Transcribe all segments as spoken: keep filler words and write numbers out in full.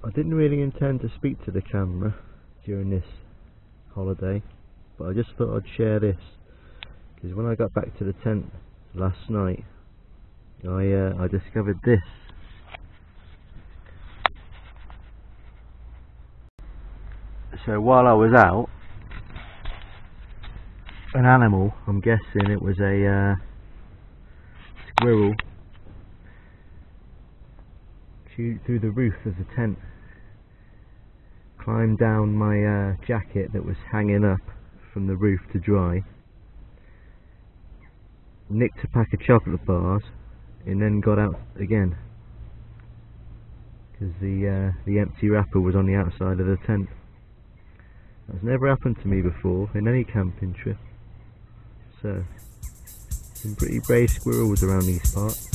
I didn't really intend to speak to the camera during this holiday, but I just thought I'd share this, because when I got back to the tent last night, I, uh, I discovered this. So while I was out, an animal, I'm guessing it was a uh, squirrel, chewed through the roof of the tent, climbed down my uh, jacket that was hanging up from the roof to dry, nicked a pack of chocolate bars, and then got out again, because the, uh, the empty wrapper was on the outside of the tent. That's never happened to me before in any camping trip. So, some pretty brave squirrels around these parts.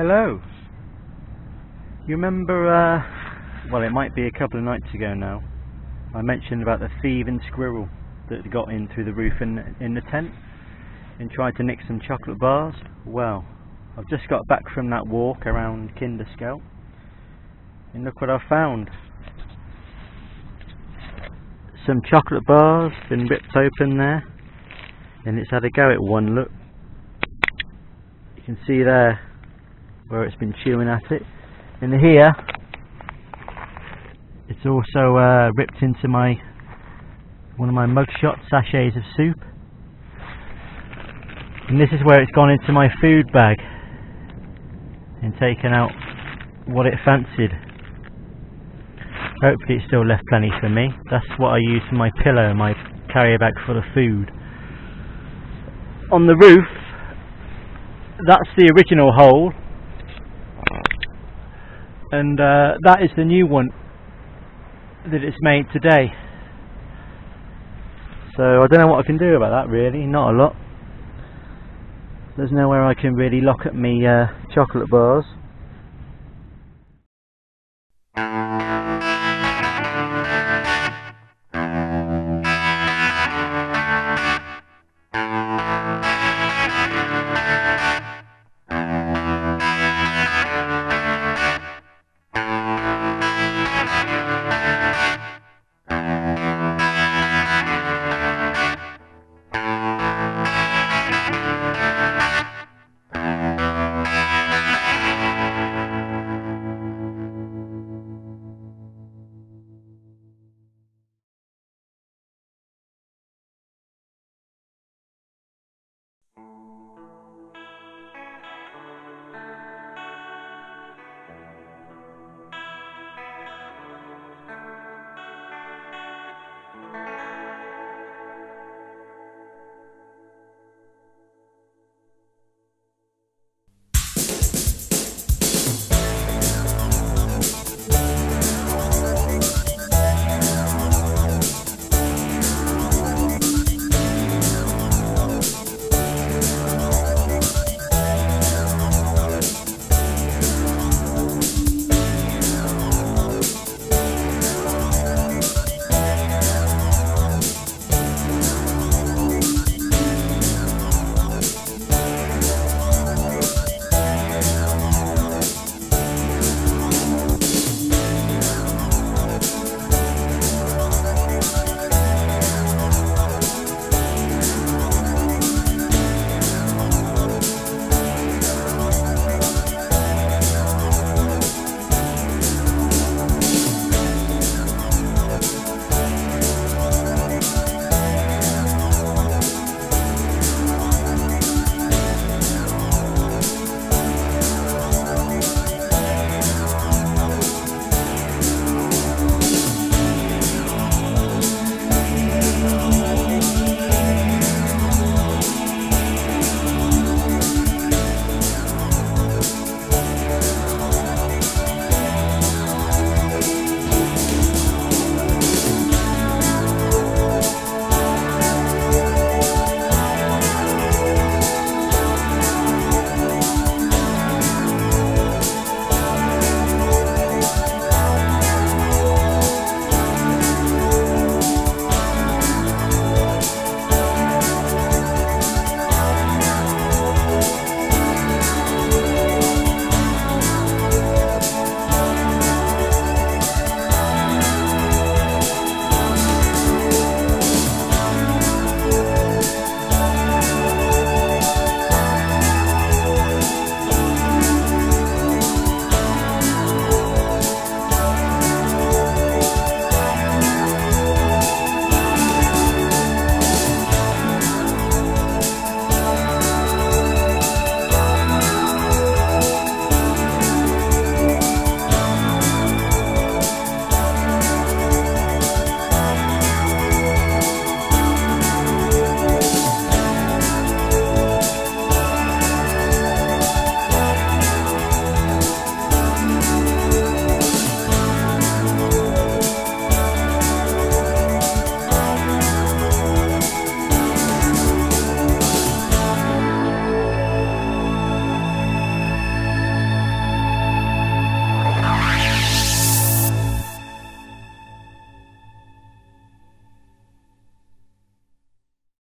Hello. You remember, uh, well, it might be a couple of nights ago now, I mentioned about the thieving squirrel that got in through the roof in, in the tent and tried to nick some chocolate bars? Well, I've just got back from that walk around Kinder Scout and look what I've found. Some chocolate bars been ripped open there, and it's had a go at one. Look, you can see there where it's been chewing at it, and here it's also uh, ripped into my one of my mugshot sachets of soup, and this is where it's gone into my food bag and taken out what it fancied. Hopefully it still left plenty for me. That's what I use for my pillow, my carrier bag full of food. On the roof, that's the original hole, and uh, that is the new one that it's made today. So I don't know what I can do about that really, not a lot. There's nowhere I can really lock up me uh, chocolate bars.